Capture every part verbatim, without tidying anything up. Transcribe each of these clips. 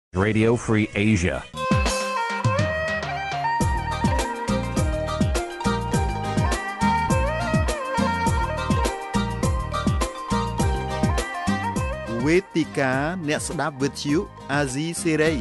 Radio Free Asia. Vê tê caអ្នកស្ដាប់វិទ្យុអាស៊ីសេរី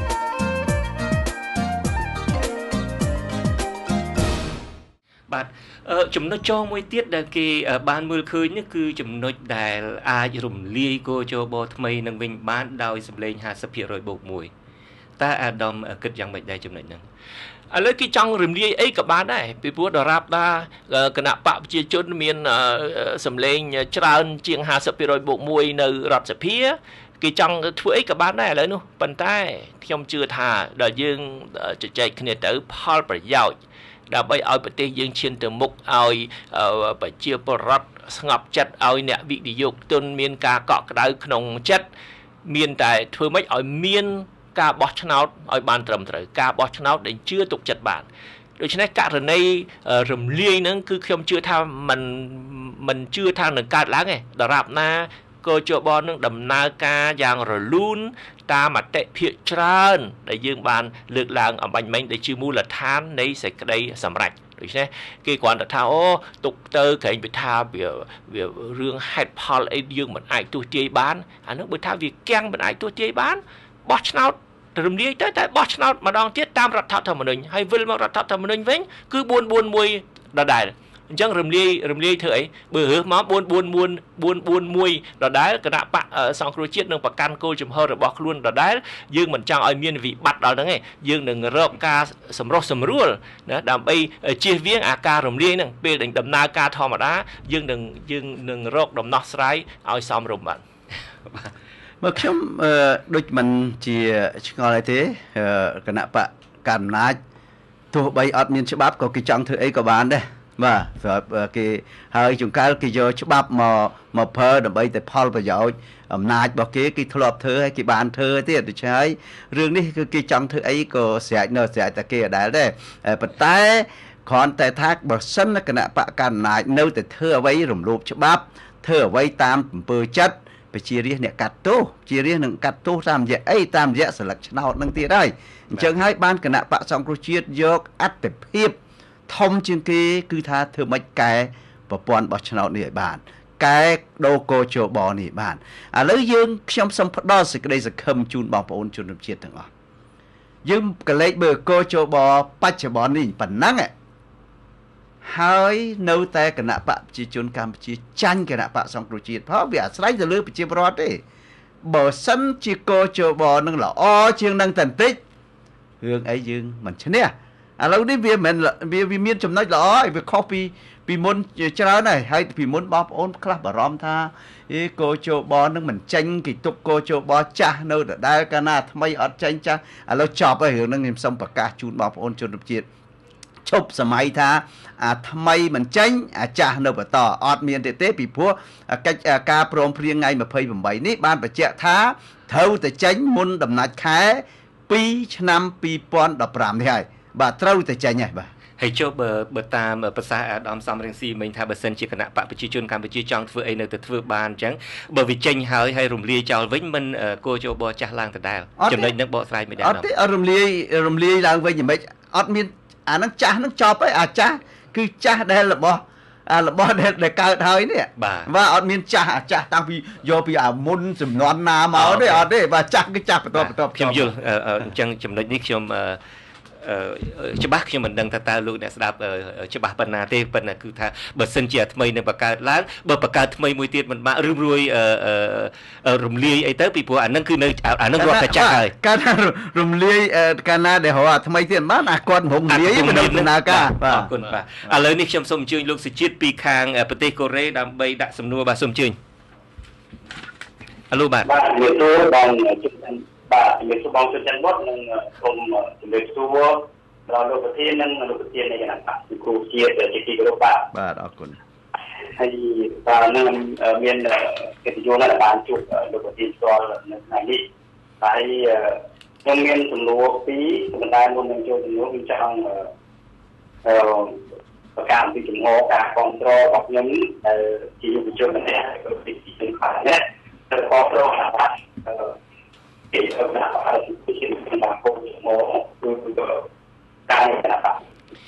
បាទចំណុចចងមួយទៀតដែលគេបានមើលឃើញនេះគឺចំណុចដែលអាចរំលាយកោជបថ្មីនឹងវិញបានដោយសម្លេងห้าสิบភាគរយបូកមួយតើអាដាមគិតយ៉ាងម៉េចដែរចំណុចហ្នឹងឥឡូវគេចង់រំលាយអីក៏បានដែរពីព្រោះដរាបថាគណៈបកប្រជាជនមានសម្លេងច្រើនជាងห้าสิบភាគរយបូកមួយនៅរដ្ឋសភាគេចង់ធ្វើអីក៏បានដែរឥឡូវនោះប៉ុន្តែខ្ញុំជឿថាដល់យើងជជែកគ្នាទៅផលប្រយោជន៍ដើម្បីឲ្យប្រទេសយើងឈានទៅមុខឲ្យប្រជាពលរដ្ឋស្ងប់ចិត្តឲ្យអ្នកវិនិយោគទុនមានការកក់ក្ដៅក្នុងចិត្តមានតែធ្វើម៉េចឲ្យមានការបោះឆ្នោតឲ្យបានត្រឹមត្រូវការបោះឆ្នោតដែលជឿទុកចិត្តបានដូច្នេះករណីរំលាយហ្នឹងគឺខ្ញុំជឿថាมันมันជឿថានឹងកើតឡើងទេដរាបណាកោជបនឹងដំណើរការយ៉ាងរលូនតាមអតិភិកច្រើនដែលយើងបានលើកឡើងអំបញ្ញមិញដែលជាមូលដ្ឋាននៃសេចក្តីសម្រេចដូច្នេះគេគ្រាន់តែថាអូទុកទៅក្រែងពិថាវាវារឿងហេតុផលអីយើងមិនអាចទស្សទាយបានអានោះបើថាវាគាំងមិនអាចទស្សទាយបានបោះឆ្នោតរំលាយទៅតែបោះឆ្នោតម្ដងទៀតតាមរដ្ឋធម្មនុញ្ញហើយវិលមករដ្ឋធម្មនុញ្ញវិញគឺbốn bốnមួយដដែលអញ្ចឹងរំលាយរំលាយធ្វើអីបើរើសមកbốn bốn bốn bốnមួយដដែលគណៈបកសង្គ្រោះជាតិនឹងប្រកាន់គោលជំហររបស់ខ្លួនដដែលយើងមិនចង់ឲ្យមានវិបត្តិដល់ហ្នឹងទេយើងនឹងរកការសម្រុះសម្រួលណាដើម្បីជៀសវាងអាការរំលាយហ្នឹងពេលដែលដំណើរការធម្មតាយើងនឹងយើងនឹងរកដំណោះស្រាយឲ្យសមរម្យបាទមកខ្ញុំដូចមិនជាឆ្ងល់អីទេគណៈបកកណ្ដាលអំណាចទោះបីអត់មានច្បាប់ក៏គេចង់ធ្វើអីក៏បានដែរបាទសម្រាប់គេហើយជួនកាលគេយកច្បាប់មកមកប្រើដើម្បីតែផលប្រយោជន៍អំណាចរបស់គេគេធ្លាប់ធ្វើហើយគេបានធ្វើទៀតដូច្នេះហើយរឿងនេះគឺគេចង់ធ្វើអីក៏ស្រេចនៅស្រេចតែគេដដែលដែរប៉ុន្តែគ្រាន់តែថាបើសិនគណៈបកកណ្ដាលអំណាចនៅតែធ្វើអ្វីរំលោភច្បាប់ធ្វើអ្វីតាមអំពើចិត្តប្រជារាស្ត្រអ្នកកាត់ទោសជារាស្ត្រនឹងកាត់ទោសតាមរយៈអីតាមរយៈសិលឹកឆ្នោតនឹងទៀតហើយអញ្ចឹងហើយបានគណៈបកសង្គ្រោះជាតិយកអត្ថភាពធំជាងគេគឺថាធ្វើម៉េចកែប្រព័ន្ធបោះឆ្នោតនេះឲ្យបានកែដូរកោជបនេះបានឥឡូវយើងខ្ញុំសូមផ្ដល់សេចក្តីសង្ឃឹមជូនបងប្អូនជនរួមជាតិទាំងអស់យើងកលេចមើលកោជបបច្ចុប្បន្ននេះប៉ុណ្ណឹងហើយនៅតែគណៈបកប្រជាជនកម្ពុជាចាញ់គណៈបកសង្គ្រោះជាតិเพราะវាអាស្រ័យទៅលើប្រជាពលរដ្ឋទេបើសិនជាកោជបនឹងល្អជាងនឹងតែបន្តិចរឿងអីយើងមិនឈ្នះឥឡូវនេះវាមិនវាវាមានចំណុចល្អហើយវាខុសពីពីមុនច្រើនហើយហើយពីមុនបងប្អូនខ្លះបារម្ភថាអេកោជបនឹងមិនចេញគេទុកកោជបចាស់នៅដដែលកាលណាថ្មីអត់ចេញចាស់ឥឡូវចប់ហើយរឿងហ្នឹងខ្ញុំសូមប្រកាសជូនបងប្អូនជនរួមជាតិឈប់សម័យថាអាថ្មីមិនចេញអាចាស់នៅបន្តអត់មានទេទេពីព្រោះកិច្ចការព្រមព្រៀងថ្ងៃยี่สิบแปดនេះបានបញ្ជាក់ថាត្រូវតែចេញមុនដំណាច់ខែពីរឆ្នាំยี่สิบสิบห้าនេះហើយបាទត្រូវតែចេញហើយបាទហើយចុះបើបើតាមប្រសាសន៍អាដាមសំរងស៊ីមិញថាបើសិនជាគណៈបកប្រជាជនកម្ពុជាចង់ធ្វើអីនៅតែធ្វើបានអញ្ចឹងបើវាចេញហើយហើយរំលាយចោលវិញមិនគោជបចាស់ឡើងដដែលចំណុចហ្នឹងបកស្រាយមិនដែរអត់ទេអត់រំលាយរំលាយឡើងវិញយ៉ាងម៉េចអត់មានអាហ្នឹងចាស់ហ្នឹងចប់ហើយអាចាស់គឺចាស់ដែលរបស់អារបស់ដែលកើតហើយនេះបាទអត់មានចាស់អាចាស់តាំងពីយកពីអាមុនចំនួនណាមកទេអត់ទេបាទចាស់គឺចាស់បន្តបន្តខ្ញុំយល់អញ្ចឹងចំណុចនេះខ្ញុំច្បាស់ខ្ញុំមិនដឹងថាតើលោកអ្នកស្ដាប់ច្បាស់ប៉ុណ្ណាទេប៉ុន្តែគឺថាបើសិនជាថ្មីនឹងបង្កើតឡើងបើបង្កើតថ្មីមួយទៀតមិនបាក់រឿងរួយរំលាយអីទៅពីព្រោះអានឹងគឺនៅអានឹងរាប់តែចាស់ហើយកាលណារំលាយកាលណាដែលរកថ្មីទៀតបានអាគាត់រំលាយមិនដំណើរការបាទអរគុណបាទឥឡូវនេះខ្ញុំសូមអញ្ជើញលោកសុជាតិពីខាងប្រទេសកូរ៉េដើម្បីដាក់សំណួរបាទសូមអញ្ជើញអឡូបាទបាទជំរាបសួរបងបាទជំរាបសួរបងជនច័ន្ទវត្តនិងសូមជំរាបសួរដល់លោកប្រធាននិងលោកប្រធាននៃគណៈបកសង្គ្រោះជាតិជាទីគោរពបាទបាទអរគុណហើយបាទនឹងមានកិត្តិយសដែលបានជួបលោកប្រធានផ្ទាល់នៅថ្ងៃនេះហើយខ្ញុំមានសំណួរពីរប៉ុន្តែមុននឹងចូលសំណួរខ្ញុំចង់អឺប្រកាសពីជំហរការគ្រប់គ្រងរបស់ខ្ញុំដែលជាយុវជនម្នាក់ក៏ពីទីខ្លាំងណាស់ទៅគ្រប់គ្រងអាបាត់គេទៅដាក់ឲ្យ một cái là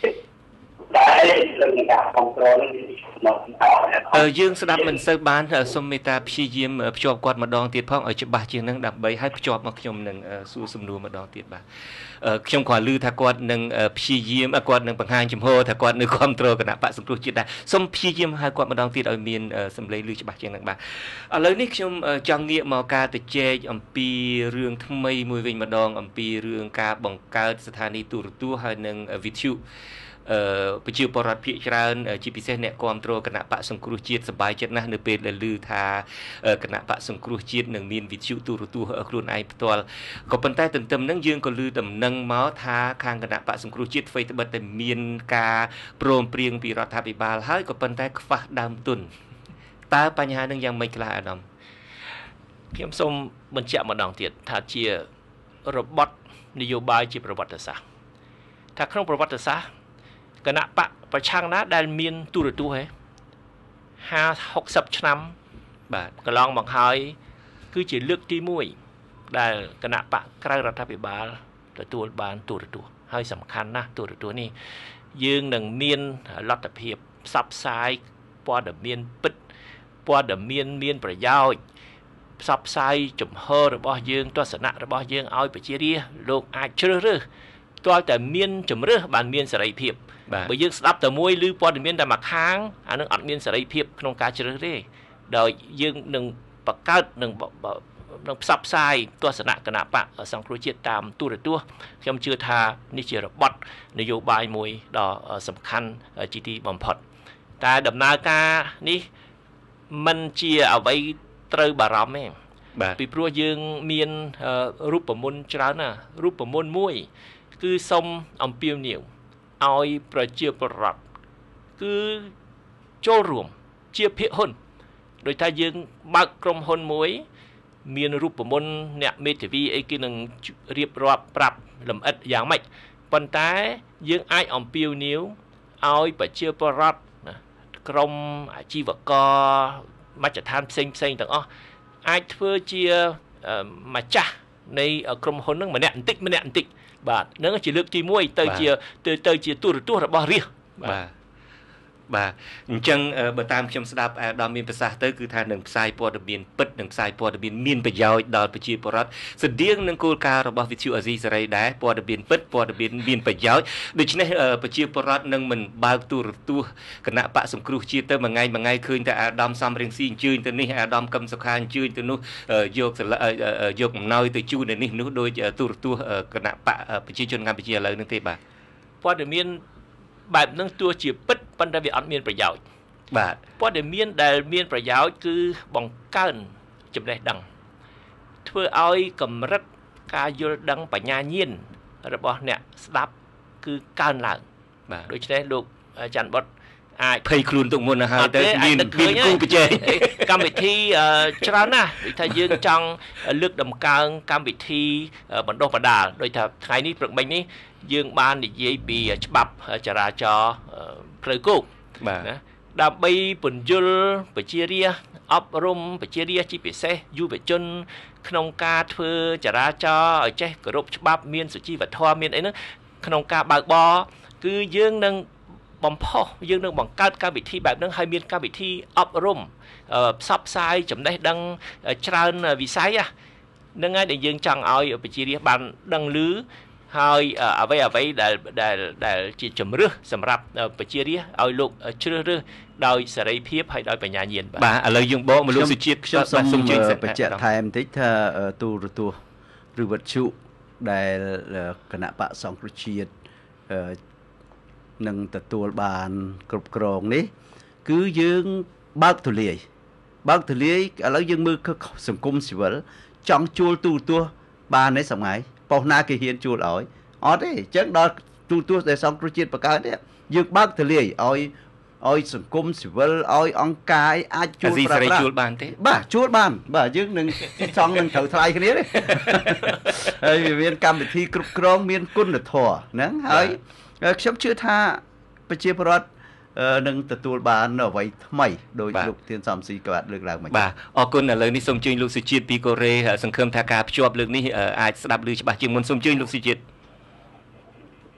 Ờ dương sẽ đáp mình sơ bán ở sông meta phi diêm ở chọp quạt mà đòn tiệt phong ở chụp bạc chiếng nâng đạp bấy hay chọp mà trong nâng su sum đua mà đòn tiệt bạc ở trong quả lư thà quạt nâng phi diêm à quạt nâng bằng hai chấm hô thà quạt nâng control cái nạp bạc sum đua chiết đà sông phi diêm hai quạt mà đòn tiệt ở miền sầm lấy lư chụp bạc chiếng nâng bạc ở lấy nick trong trong nghĩa màu ca từ che ẩm pi rương thâm mây mùi vinh mà đòn ẩm pi rương ca bằng caoสถานี ទូរទស្សន៍ហើយនឹងវិទ្យុអឺប្រជាពលរដ្ឋភាគច្រើនជាពិសេសអ្នកគ្រប់គ្រងគណៈបកសង្គ្រោះជាតិសប្បាយចិត្តណាស់នៅពេលដែលឮថាគណៈបកសង្គ្រោះជាតិនឹងមានវិទ្យុទូរទស្សន៍ខ្លួនឯងផ្ទាល់ក៏ប៉ុន្តែទន្ទឹមនឹងយើងក៏ឮដំណឹងមកថាខាងគណៈបកសង្គ្រោះជាតិធ្វើត្បិតតែមានការព្រមព្រៀងពីរដ្ឋាភិបាលហើយក៏ប៉ុន្តែខ្វះដើមទុនតើបញ្ហានឹងយ៉ាងម៉េចខ្លះអាដាមខ្ញុំសូមបញ្ជាក់ម្ដងទៀតថាជារបបនយោបាយជាប្រវត្តិសាស្ត្រថាក្នុងប្រវត្តិសាស្ត្រគណៈបកប្រឆាំងណាដែលមានទូរទស្សន៍ហេห้า หกสิบឆ្នាំបាទកន្លងមកហើយគឺជាលើកទីមួយដែលគណៈបកក្រៅរដ្ឋាភិបាលទទួលបានទូរទស្សន៍ហើយសំខាន់ណាស់ទូរទស្សន៍នេះយើងនឹងមានលទ្ធភាពផ្សព្វផ្សាយព័ត៌មានពិតព័ត៌មានមានប្រយោជន៍ផ្សព្វផ្សាយជំហររបស់យើងទស្សនៈរបស់យើងឲ្យប្រជារាស្ត្រលោកអាចជ្រើសរើសទាល់តែមានជំរើសបានមានសេរីភាពបើយើងស្ដាប់តែមួយឬព័ត៌មានតែមួយខាងអានឹងអត់មានសេរីភាពក្នុងការជ្រើសទេដោយយើងនឹងបង្កើតនឹងនឹងផ្សព្វផ្សាយទស្សនៈគណៈបកសង្គ្រោះជាតិតាមទូរទស្សន៍ខ្ញុំជឿថានេះជារបត់នយោបាយមួយដ៏សំខាន់ជាទីបំផុតតែដំណើរការនេះមិនជាអ្វីត្រូវបារម្ភទេបាទពីព្រោះយើងមានរូបមន្តច្រើនណារូបមន្តមួយគឺសូមអំពាវនាវឲ្យប្រជាពលរដ្ឋគឺចូលរួមជាភាគហ៊ុនដោយថាយើងបើកក្រុមហ៊ុនមួយមានរូបមន្តអ្នកមេធាវីអីគេនឹងរៀបរាប់ប្រាប់លម្អិតយ៉ាងម៉េចប៉ុន្តែយើងអាចអំពាវនាវឲ្យប្រជាពលរដ្ឋក្រុមអាជីវករមជ្ឈដ្ឋានផ្សេងផ្សេងទាំងអស់អាចធ្វើជាម្ចាស់នៃក្រុមហ៊ុននឹងម្នាក់បន្តិចម្នាក់បន្តិចបាទនឹងជាលើកទីមួយទៅជាទៅទៅជាទូរទស្សន៍របស់រាស្ត្របាទបាទអញ្ចឹងបើតាមខ្ញុំស្ដាប់អាដាមមានប្រសាសន៍ទៅគឺថានឹងផ្សាយព័ត៌មានពិតនឹងផ្សាយព័ត៌មានមានប្រយោជន៍ដល់ប្រជាពលរដ្ឋស្តៀងនឹងគោលការណ៍របស់វិទ្យុអាស៊ីសេរីដែរព័ត៌មានពិតព័ត៌មានមានប្រយោជន៍ដូច្នេះប្រជាពលរដ្ឋនឹងមិនបើកទូរទស្សន៍គណៈបកសង្គ្រោះជាតិទៅមួយថ្ងៃមួយថ្ងៃឃើញតែអាដាមសំរៀងស៊ីអញ្ជើញទៅនេះអាដាមកឹមសុខាអញ្ជើញទៅនោះយកយកអំណោយទៅជូននៅនេះនោះដោយទូរទស្សន៍គណៈបកប្រជាជនកម្ពុជាឥឡូវនេះទេបាទព័ត៌មានបែបហ្នឹងទោះជាពិតប៉ុន្តែវាអត់មានប្រយោជន៍បាទព័ត៌មានដែលមានប្រយោជន៍គឺបង្កើនចំណេះដឹងធ្វើឲ្យកម្រិតការយល់ដឹងបញ្ញាញាណរបស់អ្នកស្ដាប់គឺកើនឡើងបាទដូច្នេះលោកច័ន្ទបុតអាចភ័យខ្លួនទុកមុនទៅហើយទៅមានមានគូប្រជែងកម្មវិធីច្រើនណាស់ដូចថាយើងចង់លើកដំកើងកម្មវិធីបណ្ដុះបណ្ដាលដូចថាថ្ងៃនេះព្រឹកមិញនេះយើងបាននិយាយពីច្បាប់ចរាចរណ៍ផ្លូវគោកណាដើម្បីពន្យល់ប្រជារាស្ត្រអប់រំប្រជារាស្ត្រជាពិសេសយុវជនក្នុងការធ្វើចរាចរណ៍ឲ្យចេះគោរពច្បាប់មានសុជីវធម៌មានអីហ្នឹងក្នុងការបើកបរគឺយើងនឹងបំផុសយើងនឹងបង្កើតកម្មវិធីបែបហ្នឹងហើយមានកម្មវិធីអប់រំផ្សព្វផ្សាយចំណេះដឹងច្រើនវិស័យហ្នឹងហើយដែលយើងចង់ឲ្យប្រជារាស្ត្របានដឹងឮហើយអ្វីអ្វីដែលដែលដែលជាជំរឿសសម្រាប់ប្រជារាស្ត្រឲ្យលោកជ្រើសរើសដោយសេរីភាពហើយដោយបញ្ញាញាណបាទឥឡូវយើងបកមកលោកសុជាតិខ្ញុំសូមបញ្ជាក់ថែមបន្តិចថាទូរទស្សន៍ឬវិទ្យុដែលគណៈបកសង្គ្រោះជាតិនឹងទទួលបានគ្រប់គ្រងនេះគឺយើងបើកទូលាយបើកទូលាយឥឡូវយើងមើលសង្គមស៊ីវិលចង់ជួលទូរទស្សន៍បានទេសម័យប៉ុស្ណាគេហ៊ានជួលឲ្យអត់ទេអញ្ចឹងដល់ទូរទស្សន៍ដែលសង្គ្រោះជាតិបង្កើតនេះយើងបើកទូលាយឲ្យឲ្យសង្គមស៊ីវិលឲ្យអង្គការអាចជួលប្រើប្រាស់ជួលបានទេបាទជួលបានបាទយើងនឹងសង់នឹងត្រូវថ្លៃគ្នាទេហើយវាមានកម្មវិធីគ្រប់គ្រងមានគុណធម៌ហ្នឹងហើយខ្ញុំជឿថាប្រជាពលរដ្ឋនឹងទទួលបានអ្វីថ្មីដោយលោកធានសំស៊ីក៏បានលើកឡើងមកបាទអរគុណឥឡូវនេះសូមអញ្ជើញលោកសុជាតិពីកូរ៉េសង្ឃឹមថាការភ្ជាប់លើកនេះអាចស្ដាប់ឮច្បាស់ជាងមុនសូមអញ្ជើញលោកសុជាតិ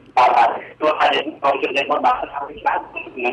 បាទตัวអាចខ្ញុំជិតលេខមកបាទថាវាខ្លះហ្នឹង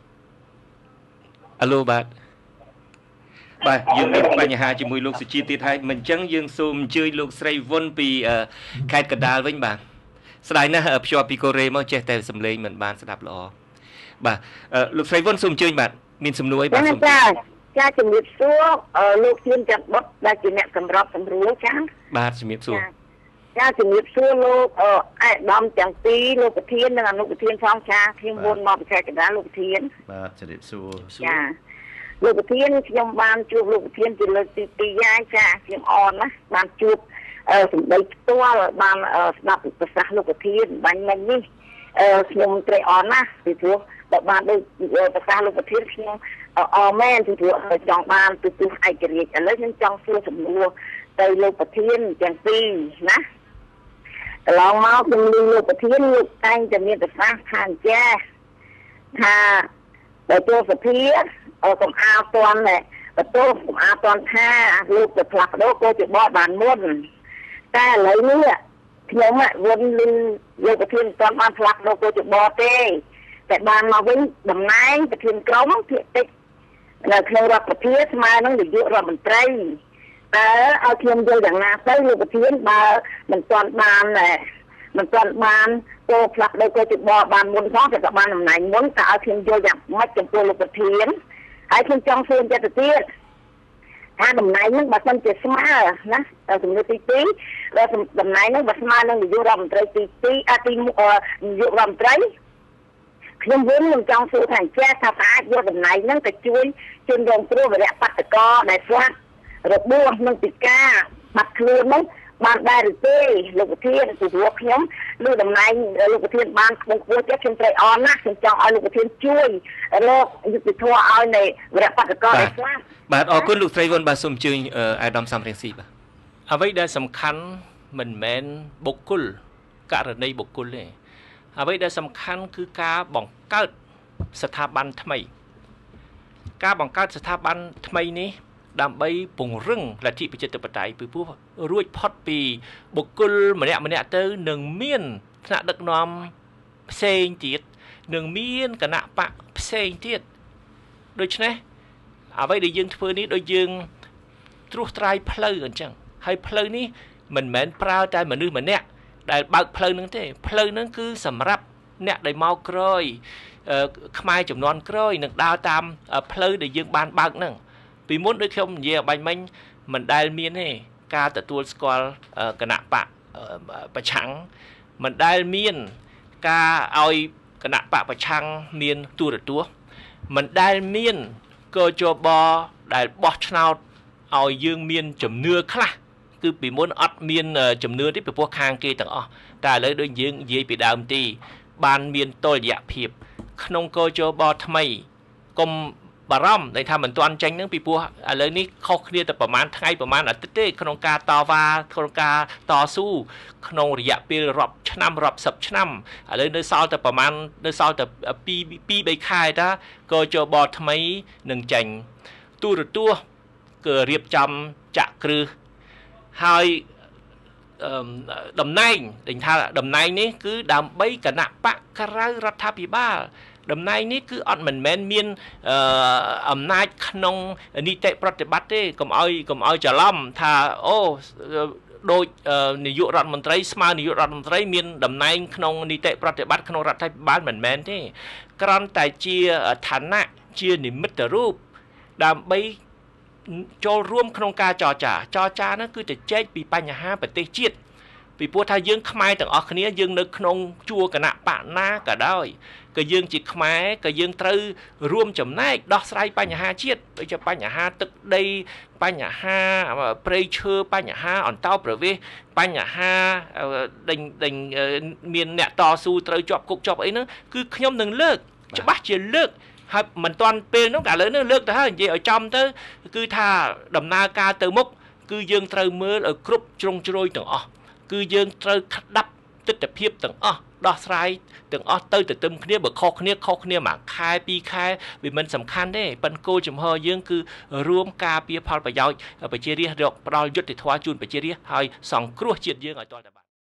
Alo bạn បាទយើងមានបញ្ហាជាមួយលោកសុជាទៀតហើយមិនអញ្ចឹងយើងសូមអញ្ជើញលោកស្រីវុនពីខេត្តកណ្ដាលវិញបាទស្ដាយណាស់ភ្ជាប់ពីកូរ៉េមកចេះតែសំឡេងមិនបានស្ដាប់ល្អបាទលោកស្រីវុនសូមអញ្ជើញបាទមានសំណួរអីបាទសូមចាចាជំរាបសួរលោកជឿនច័ន្ទបុតដែលជាអ្នកសម្របសម្រួលចាបាទជំរាបសួរចាជំរាបសួរលោកអេដាមទាំងពីរលោកប្រធាននិងអនុប្រធានផងចាខ្ញុំវុនមកពីខេត្តកណ្ដាលលោកប្រធានបាទជំរាបសួរចាលោកប្រធានខ្ញុំបានជួបលោកប្រធានជាលើកទីពីរហើយចាខ្ញុំអរណាស់បានជួបសម្ដីផ្ទាល់បានស្ដាប់ប្រសាសន៍លោកប្រធានបាញ់មិញនេះខ្ញុំត្រេកអរណាស់ពីព្រោះបើបានដូចប្រសាសន៍លោកប្រធានខ្ញុំអរមែនពីព្រោះចង់បានទទួលឯករាជ្យឥឡូវខ្ញុំចង់សួរសំណួរទៅលោកប្រធានទាំងពីរណាកន្លងមកខ្ញុំឮលោកប្រធានលោកតែងតែមានប្រសាសន៍ថាចាថាបើចូលសភាកុំអាលតន់បន្ទោសកុំអាលតន់ថាលោកទៅផ្លាស់ប្ដូរក៏ជាបតបានមុនតែឥឡូវនេះខ្ញុំវុនលឺលោកប្រធានមិនទាន់បានផ្លាស់ប្ដូរក៏ជាបតទេតែបានមកវិញតំណែងប្រធានក្រុមភាគតិចនៅក្នុងរដ្ឋសភាស្មើនឹងនាយករដ្ឋមន្ត្រីតើឲ្យខ្ញុំយល់យ៉ាងណាទៅលោកប្រធានបើមិនទាន់បានមិនទាន់បានទៅផ្លាស់ប្ដូរក៏ជាបតបានមុនផងតែក៏បានតំណែងមុនតើឲ្យខ្ញុំយល់យ៉ាងម៉េចចំពោះលោកប្រធានហើយខ្ញុំចង់សួរចិត្តទៅទៀតថាតំណែងហ្នឹងបើមិនជាស្មើណាសំណួរទីពីរដល់តំណែងហ្នឹងបើស្មើនឹងនាយករដ្ឋមន្ត្រីទីពីរអាទីនាយករដ្ឋមន្ត្រីខ្ញុំវិញខ្ញុំចង់សួរថាអញ្ចេះថាអាចយកតំណែងហ្នឹងទៅជួយជនរងគ្រោះវរៈបាតុករដែលស្លាប់របួសនឹងពិការបាត់ខ្លួនហ្នឹងបានដែរឬទេលោកប្រធានពីព្រោះខ្ញុំលើតំណែងលោកប្រធានបានខ្ពង់ខ្ពស់ចិត្តខ្ញុំត្រេកអរណាស់ខ្ញុំចង់ឲ្យលោកប្រធានជួយរកយុទ្ធធម៌ឲ្យនៃវរៈបាតុករដែលស្លាប់បាទអរគុណលោកស្រីវុនបាទសូមអញ្ជើញអាដាមសំរៀងស៊ីបាទអ្វីដែលសំខាន់មិនមែនបុគ្គលករណីបុគ្គលទេអ្វីដែលសំខាន់គឺការបង្កើតស្ថាប័នថ្មីការបង្កើតស្ថាប័នថ្មីនេះដើម្បីពង្រឹងលទ្ធិប្រជាធិបតេយ្យពីព្រោះរួចផុតពីបុគ្គលម្នាក់ម្នាក់ទៅនឹងមានថ្នាក់ដឹកនាំផ្សេងទៀតនឹងមានគណៈបកផ្សេងទៀតដូច្នេះអ្វីដែលយើងធ្វើនេះដូចយើងត្រួសត្រាយផ្លូវអញ្ចឹងហើយផ្លូវនេះមិនមែនប្រើតែមនុស្សម្នាក់ដែលបើកផ្លូវនឹងទេផ្លូវនឹងគឺសម្រាប់អ្នកដែលមកក្រោយខ្មែរចំនួនក្រោយនឹងដើរតាមផ្លូវដែលយើងបានបើកហ្នឹងពីមុនដូចខ្ញុំនិយាយបាញ់មិញមិនដែលមានទេការទទួលស្គាល់គណៈបកប្រឆាំងមិនដែលមានការឲ្យគណៈបកប្រឆាំងមានទូរទស្សន៍មិនដែលមានកជបដែលបោះឆ្នោតឲ្យយើងមានជំនឿខ្លះគឺពីមុនអត់មានជំនឿទេពីព្រោះខាងគេទាំងអស់តែឥឡូវដូចយើងនិយាយពីដើមទីបានមានតុល្យភាពក្នុងកជបថ្មីកុំបារម្ភដែលថាមិនទាន់ចេញហ្នឹងពីព្រោះឥឡូវនេះខុសគ្នាតែប្រហែលថ្ងៃប្រហែលអាទិត្យទេក្នុងការតវ៉ាក្នុងការតស៊ូក្នុងរយៈពេលរាប់ឆ្នាំរាប់សិបឆ្នាំឥឡូវនៅសល់តែប្រហែលនៅសល់តែពីរ ពីរ ខែតាក៏ជបថ្មីនឹងចេញទូរទស្សន៍គឺរៀបចំចាក់គ្រឹះហើយតំណែងដែលថាតំណែងនេះគឺដើម្បីគណៈបកក្រៅរដ្ឋាភិបាលតំណែងនេះគឺអត់មិនមែនមានអំណាចក្នុងនីតិប្រតិបត្តិទេកុំឲ្យកុំឲ្យច្រឡំថាអូដូចនាយករដ្ឋមន្ត្រីស្មើនាយករដ្ឋមន្ត្រីមានតំណែងក្នុងនីតិប្រតិបត្តិក្នុងរដ្ឋាភិបាលមិនមែនទេគ្រាន់តែជាឋានៈជានិមិត្តរូបដើម្បីចូលរួមក្នុងការចរចាចរចានោះគឺទៅចែកពីបញ្ហាប្រទេសជាតិពីព្រោះថាយើងខ្មែរទាំងអស់គ្នាយើងនៅក្នុងជួរគណៈបកណាក៏ដោយក៏យើងជាខ្មែរក៏យើងត្រូវរួមចំណែកដោះស្រាយបញ្ហាជាតិដូចជាបញ្ហាទឹកដីបញ្ហាព្រៃឈើបញ្ហាអន្តោប្រវេសន៍បញ្ហាដេញដេញមានអ្នកតស៊ូត្រូវជាប់គុកជាប់អីហ្នឹងគឺខ្ញុំនឹងលើកច្បាស់ជាលើកហើយមិនទាន់ពេលនោះតែឥឡូវនេះលើកទៅហើយនិយាយឲ្យចំទៅគឺថាដំណើរការទៅមុខគឺយើងត្រូវមើលឲ្យគ្រប់ជ្រុងជ្រោយទាំងអស់គឺយើងត្រូវក្តាប់ទិដ្ឋភាពទាំងអស់ដោះស្រាយទាំងអស់ទៅទៅទឹមគ្នាបើខុសគ្នាខុសគ្នាមួយខែពីរខែវាមិនសំខាន់ទេប៉ុន្តែគោលចំហយើងគឺរួមការពារផលប្រយោជន៍ប្រជារាស្ត្ររកផ្ដល់យុត្តិធម៌ជូនប្រជារាស្ត្រហើយសង្គ្រោះជាតិយើងឲ្យទាល់តែបាន